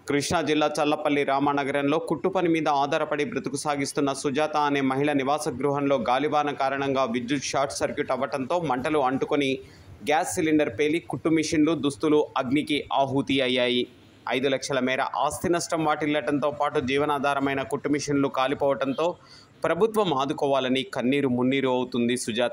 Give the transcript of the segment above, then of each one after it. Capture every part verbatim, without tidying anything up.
కృష్ణా జిల్లా చల్లపల్లి రామానగరంలో కుట్టుపని మీద ఆధారపడి బ్రతుకు సాగిస్తున్న సుజాత అనే మహిళ నివాస గృహంలో గాలివాన కారణంగా విద్యుత్ షార్ట్ సర్క్యూట్ అవ్వడంతో మంటలు అంటుకొని గ్యాస్ సిలిండర్ పేలి కుట్టు మిషన్లు దుస్తులు అగ్నికి ఆహుతి అయ్యాయి. ఐదు లక్షల మేర ఆస్తి నష్టం వాటిల్లటంతో పాటు జీవనాధారమైన కుట్టు మిషన్లు కాలిపోవడంతో ప్రభుత్వం ఆదుకోవాలని కన్నీరు మున్నీరు అవుతుంది సుజాత.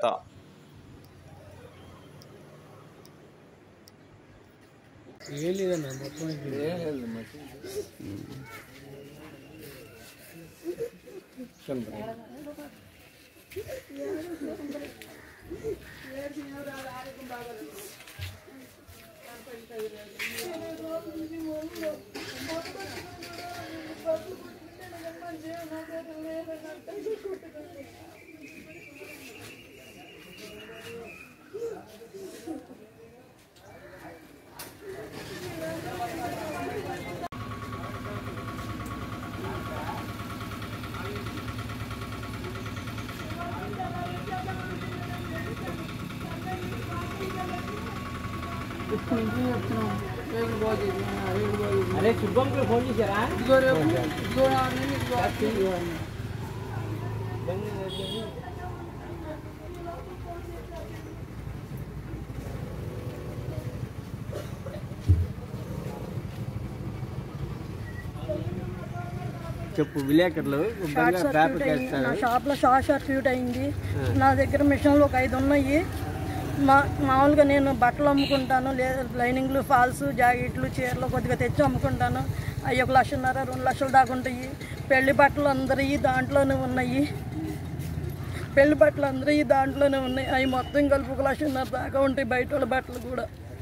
अरे शुभम को फोन कीजिएगा చెప్పు విలేకరులు షాప్లో షార్ట్ సర్క్యూట్ అయింది. నా దగ్గర మిషన్లు ఒక ఐదు ఉన్నాయి. మా మామూలుగా నేను బట్టలు అమ్ముకుంటాను, లేదా లైనింగ్లు ఫాల్స్ జాకెట్లు చీరలు కొద్దిగా తెచ్చి అమ్ముకుంటాను. అవి ఒక లక్షన్నర రెండు లక్షలు దాకా ఉంటాయి. పెళ్లి బట్టలు అందరివి దాంట్లోనే ఉన్నాయి. పెళ్లి బట్టలు అందరివి దాంట్లోనే ఉన్నాయి. అవి మొత్తం కలిపి ఒక లక్షన్నర దాకా ఉంటాయి. బయట వాళ్ళ బట్టలు కూడా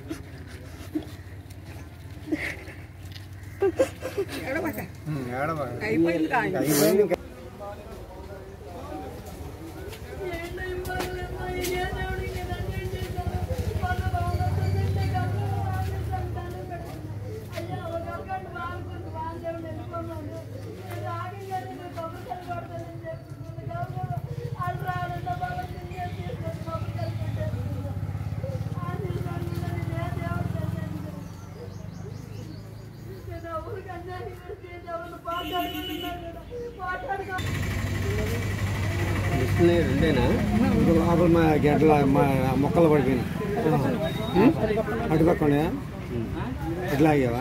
రెండేనా లోపల మా గడ్డల మా మొక్కలు పడిపోయినాయి. అటుపక్క ఉన్నాయా? ఎట్లా ఆగావా?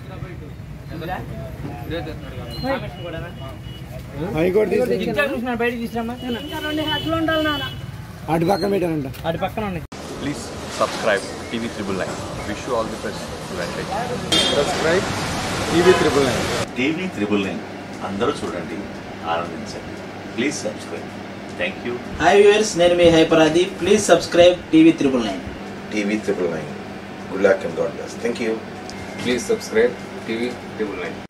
అవి కూడా అటు పక్కన పెట్టానంట. అటు పక్కన ఉన్నాయి. Please subscribe TV triple nine. Wish you all the best. Subscribe TV triple nine. TV triple nine అందరూ చూడండి, ఆనందించండి. Please subscribe. Thank you. Hi viewers, నేను మీ హైపరాది. Please subscribe TV triple nine. TV triple nine. Good luck and God bless. Thank you. Please subscribe TV triple nine.